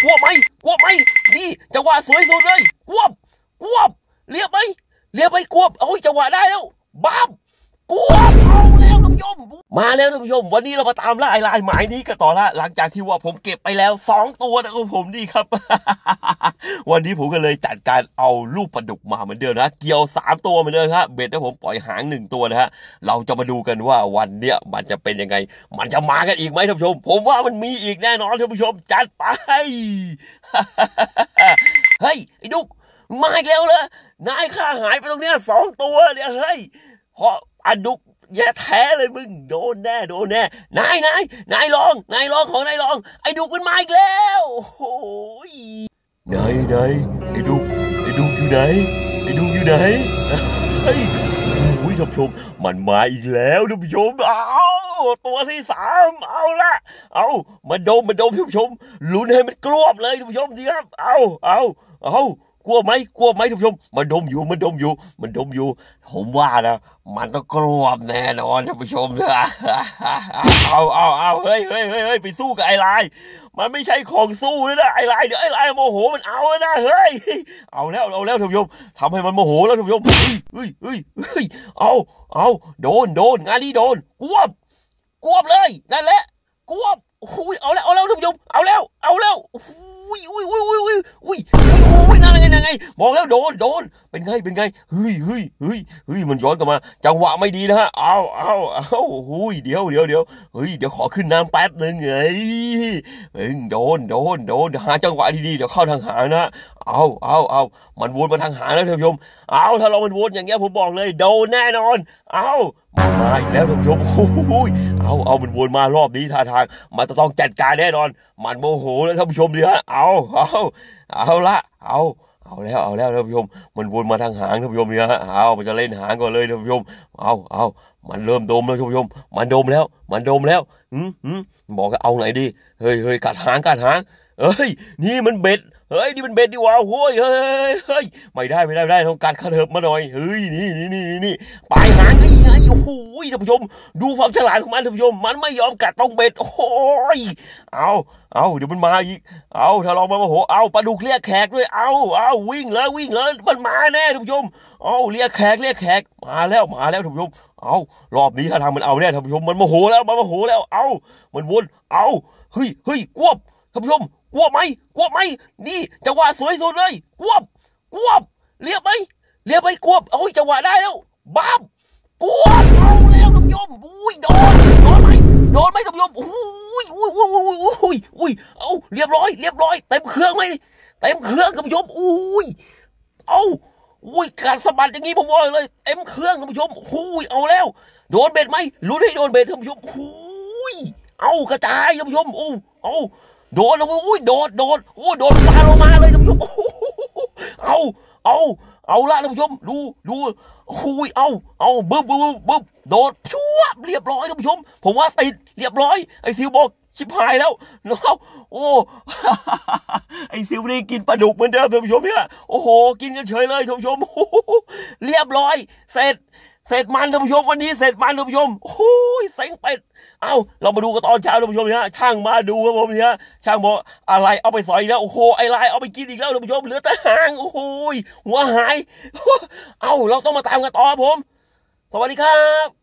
กวบไหมกวบไหมนี่จังหวะสวยสุดเลยกวบเรียบไหมกวบโอ้ยจังหวะได้แล้วบ้ามกวบเอาแล้วท่านผู้ชมมาแล้วท่านผู้ชมวันนี้เรามาตามล่าไอ้ลายหมายนี้กันต่อละหลังจากที่ว่าผมเก็บไปแล้ว2ตัวนะครับผมนี่ครับ วันนี้ผมก็เลยจัดการเอาลูกปลาดุกมาเหมือนเดิมนะเกี่ยว3ตัวเหมือนเดิมครับเบ็ดนะผมปล่อยหาง1ตัวนะฮะเราจะมาดูกันว่าวันเนี้ยมันจะเป็นยังไงมันจะมากันอีกไหมท่านผู้ชมผมว่ามันมีอีกแน่นอนท่านผู้ชมจัดไป เฮ้ยไอ้ดุกมาอีกแล้วเหรอนายข้าหายไปตรงเนี้ย2ตัวเนี่ยเฮ้ยเพราะอดุกแย่แท้เลยมึงโดนแน่นายลองของนายลองไอ้ดุกมันมาอีกแล้วโอ้ยนายไอ้ดุกอยู่ไหนเฮ้ยโอ้ยท่านผู้ชมมันมาอีกแล้วท่านผู้ชมเอาตัวที่3เอาละเอามาดมท่านผู้ชมลุ้นให้มันกรวบเลยท่านผู้ชมสิครับเอากลัวไหมท่านผู้ชมมันดมอยู่ผมว่านะมันต้องกรวบแน่นอนท่านผู้ชมนะเอาเฮ้ยไปสู้กับไอ้ลายมันไม่ใช่ของสู้นะไอ้ลายเดี๋ยวไอ้ลายโมโหมันเอานะเฮ้ยเอาแล้วท่านผู้ชมทำให้มันโมโหแล้วท่านผู้ชมเฮ้ยเอาโดนงานนี้โดนกวบเลยนั่นแหละกวบอุ้ยเอาแล้วท่านผู้ชมเอาแล้วอุ้ยนั่นไงบอกแล้วโดนเป็นไงเฮ้ยมันย้อนกลับมาจังหวะไม่ดีนะฮะเอาอุ้ยเดี๋ยวเฮ้ยเดี๋ยวขอขึ้นน้ำแป๊บนึงโดนหาจังหวะดีๆเดี๋ยวเข้าทางหางนะเอามันวนมาทางหางแล้วท่านผู้ชมเอาถ้าเรามันวนอย่างเงี้ยผมบอกเลยโดนแน่นอนเอามาอีกแล้วท่านผู้ชมอุ้ยเอามันวนมารอบนี้ท่าทางมันจะต้องจัดการแน่นอนมันโมโหแล้วท่านผู้ชมดิฮะเอาละเอาแล้วท่านผู้ชมมันวนมาทางหางท่านผู้ชมเนี่ยฮะมันจะเล่นหางก่อนเลยท่านผู้ชมเอามันเริ่มดมแล้วท่านผู้ชมมันดมแล้วบอกก็เอาไหนดีเฮ้ยกัดหางเฮ้ยนี่มันเบ็ดนี่มันเบ็ดดีกว่าโว้ยเฮ้ยไม่ได้ต้องการกระเถิบมาหน่อยเฮ้ยนี่ปลายหางไงโอ้โหท่านผู้ชมดูความฉลาดของมันท่านผู้ชมมันไม่ยอมกัดตรงเบ็ดโอ้ยเอาเดี๋ยวมันมาอีกถ้าลองมาโอ้โหปลาดุกเรียกแขกด้วยวิ่งเลยมันมาแน่ท่านผู้ชมเรียกแขกมาแล้วท่านผู้ชมรอบนี้ถ้าทางมันเอาแน่ท่านผู้ชมมันโมโหแล้วมันวนเฮ้ยกวบท่านผู้ชมกวบไหมนี่จังหวะสวยสุดเลยกวบเรียบไหมกวบโอ้ยจังหวะได้แล้วบ้ามกวบเอาแล้วท่านผู้ชมอุ้ยโดนไหมท่านผู้ชมอุ้ยเอาเรียบร้อยเต็มเครื่องไหมเต็มเครื่องท่านผู้ชมอุ้ยการสะบัดอย่างนี้ผมบอกเลยเต็มเครื่องท่านผู้ชมอุ้ยเอาแล้วโดนเบ็ดไหมลุ้นให้โดนเบ็ดท่านผู้ชมอุ้ยกระจายท่านผู้ชมโดนแล้วอุ้ยโดนโดนปลาลงมาเลยท่านผู้ชมเอาละท่านผู้ชมดูอุ้ยเอาบึ้บโดดชั่วเรียบร้อยท่านผู้ชมผมว่าติดเรียบร้อยไอ้ซิวบอกชิบหายแล้วไอ้ซิวนี่กินปลาดุกเหมือนเดิมท่านผู้ชมเนี่ยโอ้โหกินกันเฉยเลยท่านผู้ชมเรียบร้อยเสร็จมันท่านผู้ชมวันนี้เสร็จมันท่านผู้ชมโอ้ยเซ็งเป็ดเรามาดูกันตอนเช้าท่านผู้ชมเนี่ยช่างมาดูครับผมเนี่ยช่างบอกอะไรเอาไปใส่แล้วโอ้โหไอ้ลายเอาไปกินอีกแล้วท่านผู้ชมเหลือแต่หางโอ้โหหัวหายเราต้องมาตามกันต่อครับผมสวัสดีครับ